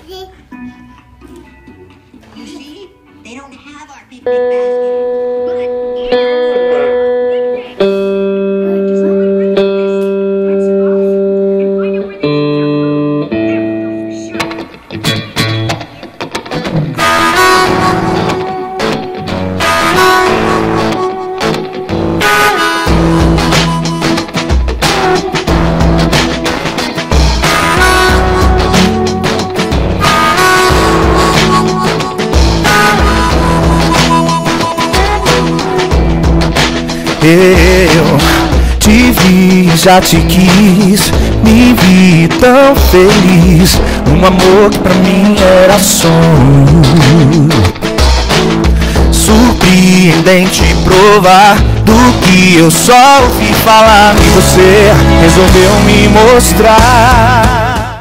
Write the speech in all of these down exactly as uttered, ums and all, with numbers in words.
You see, they don't have our picnic basket, but you Eu te vi, já te quis, me vi tão feliz, um amor que pra mim era sonho. Surpreendente provar do que eu só ouvi falar, e você resolveu me mostrar.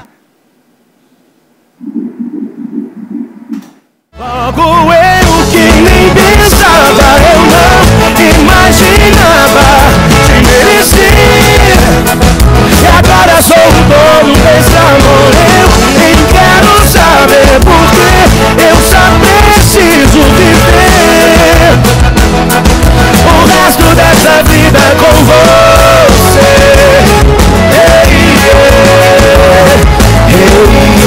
Logo eu que nem pensava, eu não imaginava te merecer, e agora sou o dono desse amor. Eu nem quero saber porque eu só preciso viver o resto dessa vida com você. Hey, yeah. Hey,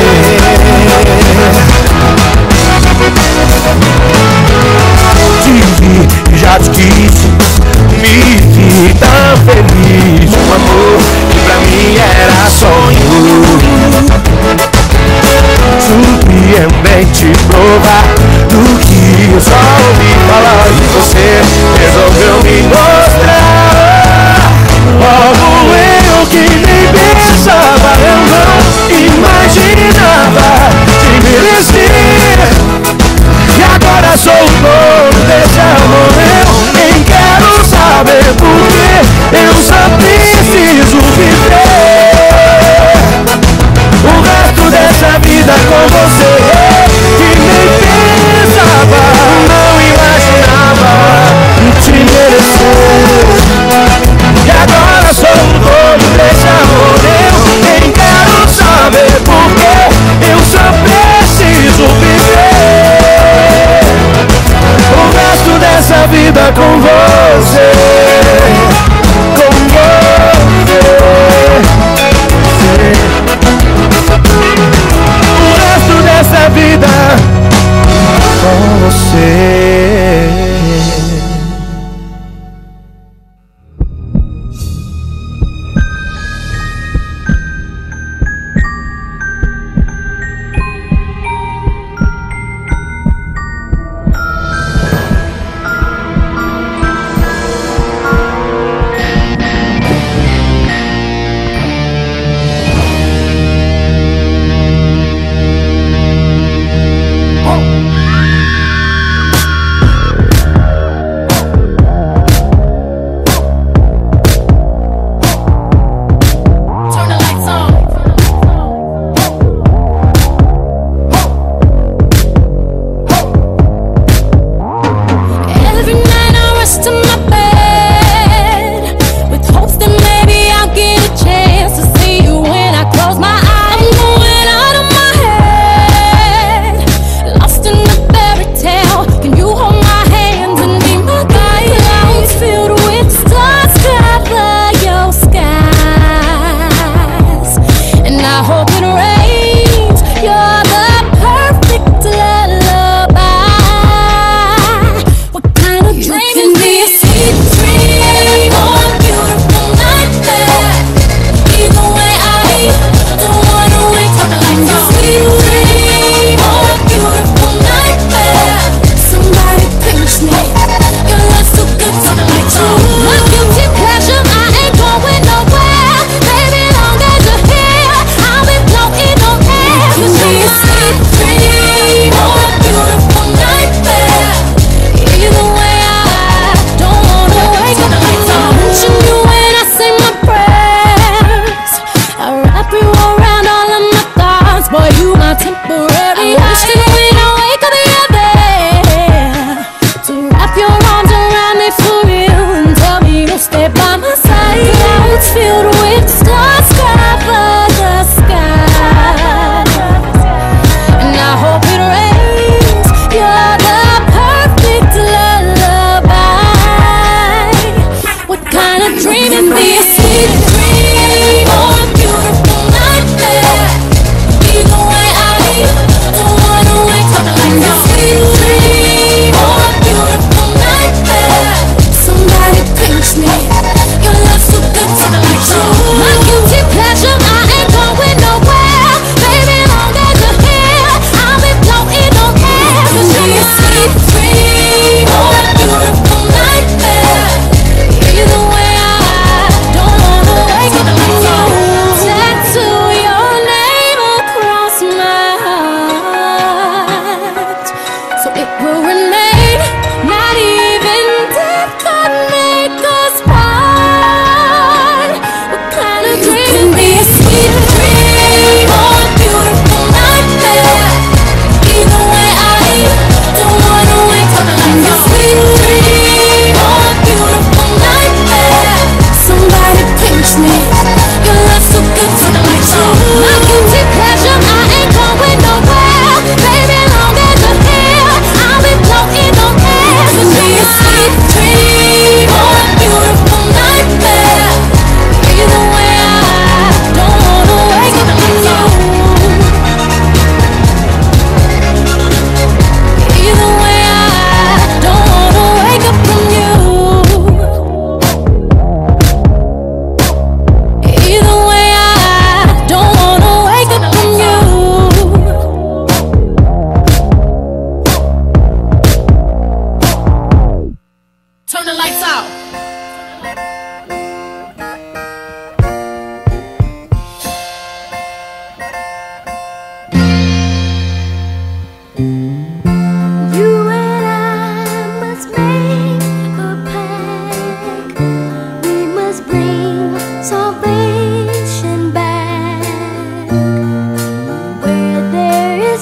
yeah. Te vi, já te quis, me vi tão feliz, um amor que pra mim era sonho. Surpreendente provar do que eu só ouvi falar, e você resolveu me mostrar. Logo eu que nem pensava, eu não imaginava te merecer, e agora sou o dono desse amor. Eu nem quero saber porque eu só preciso viver o resto dessa vida com você. Que nem pensava, não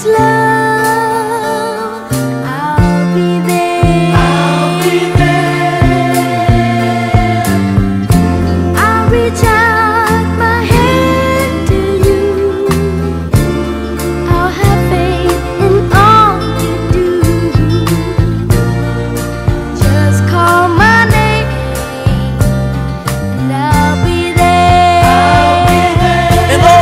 this love, I'll be there. I'll be there. I'll reach out my hand to you. I'll have faith in all you do. Just call my name and I'll be there. I'll be there. And oh,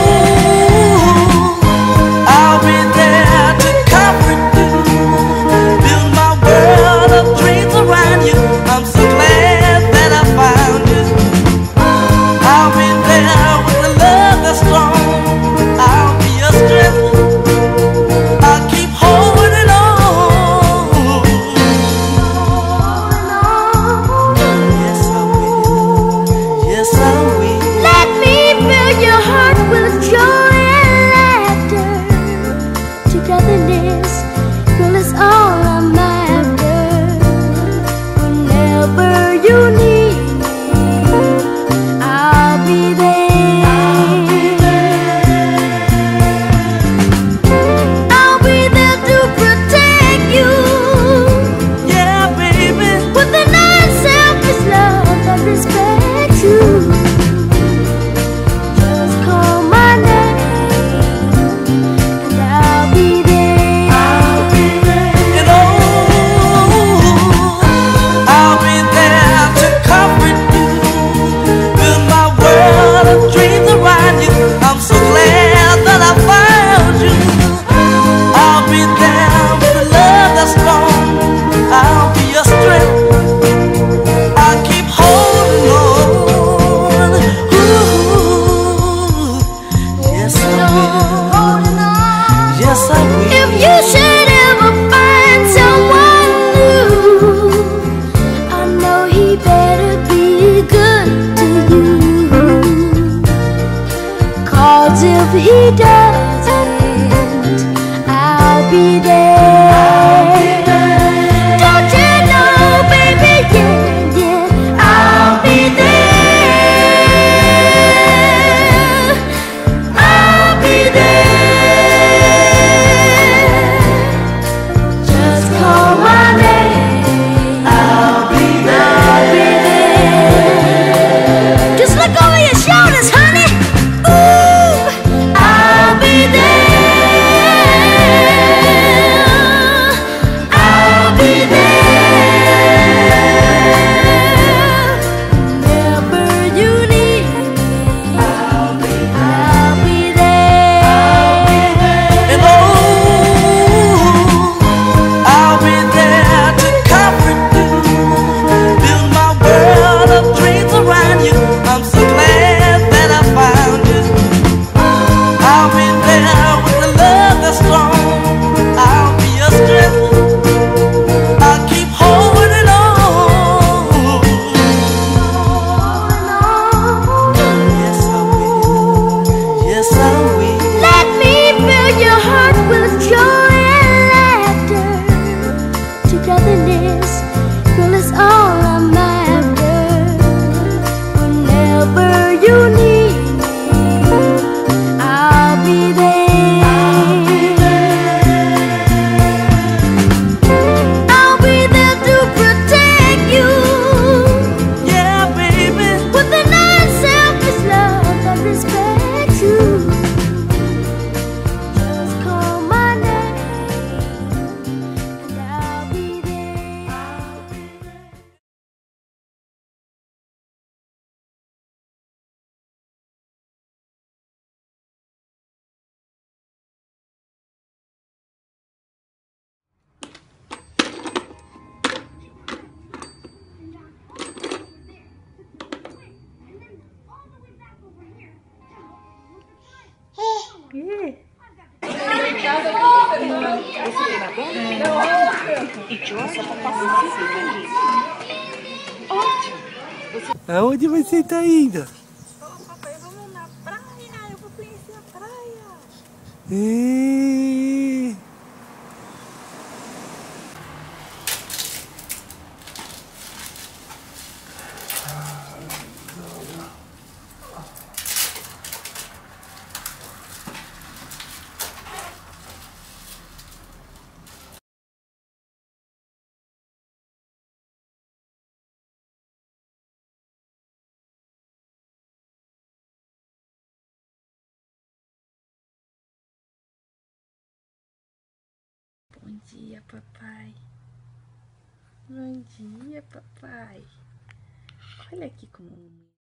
I'll be there to comfort you, build my world of dreams around you. I'm so glad that I found you. I'll be there with a love that's strong. I'll be your strength. I'll keep holding on. Yes, I will. Yes, I will. Let me fill your heart with joy and laughter. Togetherness, girl, is all I'm after. Whenever you need me, I'll be there. I'll be there to protect you Yeah, baby. with an unselfish love that respects you. Just call my name and I'll be there. I'll be there. And oh, I'll be there to comfort you, build my world of dreams around you. I'm so glad that I found you. I'll be there with a love that's strong. I'll be your strength. I'll keep holding on. Ooh, yes I will. Holding on. Yes I will. If you should ever find someone new, I know he better be good to you. 'Cause if he doesn't, I'll be there. Don't you know, baby, yeah, yeah, I'll be there. I'll be there. Just call my name. I'll be there. Just look over your shoulders, honey. Ooh, I'll be there. I'll be there. Whenever you need me, I'll be there. And oh, I'll be there to comfort you, build my world of dreams around you. I'm so glad that I found you. I'll be there with a love that's strong. I'll be your strength. I'll keep holding on. Yes, I will. Yes, I will. Let me fill your heart with joy and laughter. Togetherness, girl, is all I'm after. Whenever you need me, I'll be there. I'll be there to protect you Yeah, baby. with an unselfish love that respects you. Just call my name and I'll be there. Aonde você tá indo? Papai, vamos na praia. Eu vou conhecer a praia. É. dia, papai. Bom dia, papai. Olha aqui como a mamãe